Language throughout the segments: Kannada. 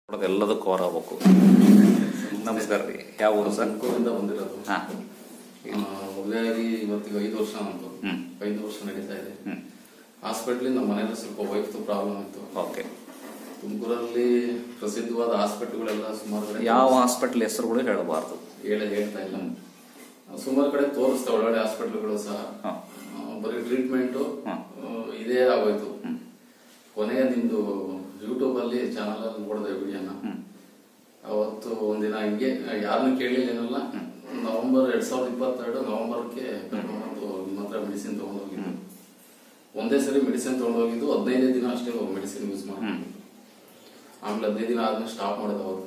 ಎಲ್ಲದಕ್ಕೂ ಕವರ್ ಆಗಬೇಕು. ನಮಸ್ಕಾರ ರೀ, ಯಾವ ಊರು ಸರ್? ತುಮಕೂರಿಂದ ಬಂದಿರೋದು. ಹಾಂ, ಮದುವೆಯಾಗಿ ಇವತ್ತಿಗೆ 5 ವರ್ಷ ಅಂತು. 5 ವರ್ಷ ನಡೀತಾ ಇದೆ. ಹಾಸ್ಪಿಟ್ಲಿಂದ ನಮ್ಮ ಮನೇಲಿ ಸ್ವಲ್ಪ ವೈಫ್ದು ಪ್ರಾಬ್ಲಮ್ ಇತ್ತು. ಓಕೆ. ತುಮಕೂರಲ್ಲಿ ಪ್ರಸಿದ್ಧವಾದ ಹಾಸ್ಪಿಟ್ಲ್ಗಳೆಲ್ಲ ಸುಮಾರು ಕಡೆ. ಯಾವ ಹಾಸ್ಪಿಟ್ಲ್ ಹೆಸರುಗಳು ಹೇಳಬಾರ್ದು, ಹೇಳ್ತಾ ಇಲ್ಲ. ಸುಮಾರು ಕಡೆ ತೋರಿಸ್ತಾ ಒಳ್ಳೊಳ್ಳೆ ಹಾಸ್ಪಿಟ್ಲ್ಗಳು ಸಹ. ಬರೀ ಟ್ರೀಟ್ಮೆಂಟು ಇದೇ ಆಗೋಯ್ತು. ಕೊನೆಗೆ ನಿಮ್ದು ಯೂಟ್ಯೂಬ್ ಅಲ್ಲಿ ಚಾನಲ್ ಅಲ್ಲಿ ನೋಡಿದೆ ವಿಡಿಯೋನ. ಅವತ್ತು ಒಂದಿನ ಹಿಂಗೆ ಯಾರನ್ನು ಕೇಳಿಲ್ಲ ಏನಲ್ಲ, ನವೆಂಬರ್ 2022 ನವೆಂಬರ್ಗೆ ನಿಮ್ಮ ಹತ್ರ ಮೆಡಿಸಿನ್ ತಗೊಂಡೋಗಿದ್ದು. ಒಂದೇ ಸರಿ ಮೆಡಿಸಿನ್ ತಗೊಂಡೋಗಿದ್ದು 15 ದಿನ ಅಷ್ಟೇ ಮೆಡಿಸಿನ್ ಯೂಸ್ ಮಾಡಿ. ಆಮೇಲೆ 15 ದಿನ ಆದ್ಮೇಲೆ ಸ್ಟಾಪ್ ಮಾಡೋದು. ಅವರು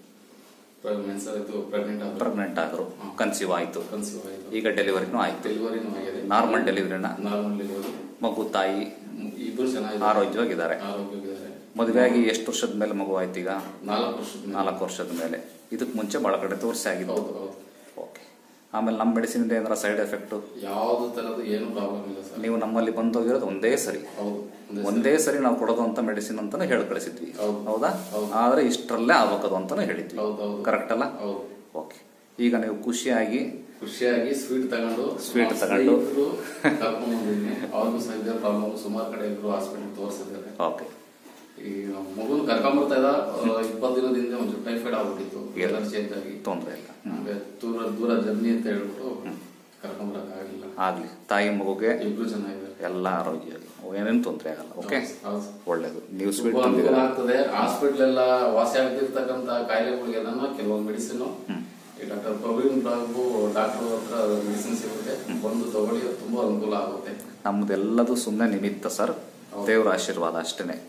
ಪ್ರೆಗ್ನೆಂಟ್ ಆದ್ರು, ಕನ್ಸೀವ್ ಆಯ್ತು. ಈಗ ಡೆಲಿವರಿನೂ ಆಯ್ತು. ಡೆಲಿವರಿನೂ ಆಗಿದೆ. ನಾರ್ಮಲ್ ಡೆಲಿವರಿನ. Normal delivery. ಮಗು ತಾಯಿ ಇಬ್ಬರು ಚೆನ್ನಾಗಿ ಆರೋಗ್ಯವಾಗಿದ್ದಾರೆ. ಮದುವೆಯಾಗಿ ಎಷ್ಟು ವರ್ಷದ ಮೇಲೆ ಮಗು ಆಯ್ತು? ಈಗ 4 ವರ್ಷದ ಮೇಲೆ. ಇದಕ್ಕೆ ಮುಂಚೆ ಬಹಳ ಕಡೆ ತೋರಿಸಿ ಆಗಿದ್ದು. ಓಕೆ. ಆಮೇಲೆ ನಮ್ಮ ಮೆಡಿಸಿನ್ ಏನಾರ ಸೈಡ್ ಎಫೆಕ್ಟ್? ಯಾವ್ದು ತರದ್ದು ಏನು ಪ್ರಾಬ್ಲಮ್ ಇಲ್ಲ ಸರ್. ನೀವು ನಮ್ಮಲ್ಲಿ ಬಂದೋಗಿರೋದು ಒಂದೇ ಸರಿ. ಒಂದೇ ಸರಿ ನಾವು ಕೊಡೋದು ಅಂತ ಮೆಡಿಸಿನ್ ಅಂತಾನೆ ಹೇಳಿ ಕಳಿಸಿದ್ವಿ, ಹೌದಾ? ಆದ್ರೆ ಇಷ್ಟರಲ್ಲೇ ಆಗ್ಬೇಕದು ಅಂತಾನೆ ಹೇಳಿದ್ವಿ, ಕರೆಕ್ಟ್ ಅಲ್ಲ? ಓಕೆ. ಈಗ ನೀವು ಖುಷಿಯಾಗಿ ಸ್ವೀಟ್ ತಗೊಂಡು ಕರ್ಕೊಂಡ್ ಬಂದಿದ್ದೀನಿ. ಅವ್ರಿಗೂ ಸಹ ಇದೇ ಪ್ರಾಬ್ಲಮ್. ಸುಮಾರು ಕಡೆ ಇಬ್ರು ಹಾಸ್ಪಿಟಲ್ ತೋರಿಸಿದ್ದಾರೆ. ಓಕೆ. ಈ ಮಗುನ ಕರ್ಕೊಂಡ್ಬರ್ತಾ ಇದ್ದ 20 ದಿನದಿಂದ ಒಂಚೂರು ಟೈಫಾಯ್ಡ್ ಆಗ್ಬಿಟ್ಟಿತ್ತು. ಎಲ್ಲ ಚೇಂಜ್ ಆಗಿ ತೊಂದರೆ ಇಲ್ಲ. ದೂರ ಜರ್ನಿ ಅಂತ ಹೇಳ್ಬಿಟ್ಟು ಕರ್ಕೊಂಡ್ಬರಕ್ ಆಗಿಲ್ಲ. ಆಗ್ಲಿ. ತಾಯಿ ಮಗುಗೆ ಇಬ್ರು ಚೆನ್ನಾಗಿದ್ದಾರೆ, ಎಲ್ಲ ಆರೋಗ್ಯ, ಏನೇನು ತೊಂದರೆ ಆಗಲ್ಲ. ಓಕೆ, ಒಳ್ಳೇದು. ನೀವು ಸ್ವೀಟ್ ಆಗ್ತದೆ. ಹಾಸ್ಪಿಟ್ಲ್ ಎಲ್ಲ ವಾಸಿ ಆಗ್ತಿರ್ತಕ್ಕಂತ ಕಾಯಿಲೆಗಳಿಗೆಲ್ಲ ಕೆಲವೊಂದು ಮೆಡಿಸಿನ್ ಈ ಡಾಕ್ಟರ್ ಪ್ರವೀಣ್ ಬಾಬು ಡಾಕ್ಟರ್ ಹತ್ರ ಮೆಡಿಸಿನ್ ಸಿಗುತ್ತೆ, ಬಂದು ತಗೊಳ್ಳಿ, ತುಂಬಾ ಅನುಕೂಲ ಆಗುತ್ತೆ. ನಮ್ದೆಲ್ಲದು ಸುಮ್ಮನೆ ನಿಮಿತ್ತ ಸರ್, ದೇವರ ಆಶೀರ್ವಾದ ಅಷ್ಟೇನೆ.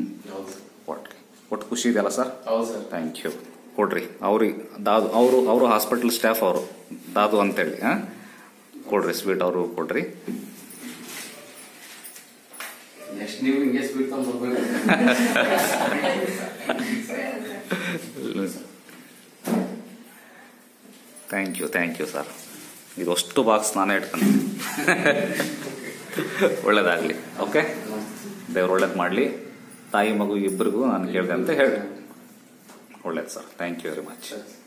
ಒಟ್ಟು ಖುಷಿ ಇದೆಯಲ್ಲ ಸರ್? ಹೌದು ಸರ್. Thank you. ಕೊಡ್ರಿ ಅವ್ರಿಗೆ ದಾದು, ಅವರು ಹಾಸ್ಪಿಟಲ್ ಸ್ಟಾಫ್, ಅವರು ದಾದು ಅಂತೇಳಿ. ಕೊಡ್ರಿ ಸ್ವೀಟ್, ಅವರು ಕೊಡ್ರಿ. ನೆಕ್ಸ್ಟ್ ನೀವು ಹಿಂಗೆ ಸ್ವೀಟ್ ತಗೊಂಡ್ಬರ್ಬೇಕು. Thank you sir. ಇದಷ್ಟು ಬಾಕ್ಸ್ ನಾನೇ ಇಟ್ಕೊಂಡು. ಒಳ್ಳೇದಾಗಲಿ. ಓಕೆ, ದೇವ್ರು ಒಳ್ಳೇದು ಮಾಡಲಿ. ತಾಯಿ ಮಗು ಇಬ್ಬರಿಗೂ ನಾನು ಕೇಳಿದೆ ಅಂತ ಹೇಳಿ. ಒಳ್ಳೇದು sir. Thank you very much.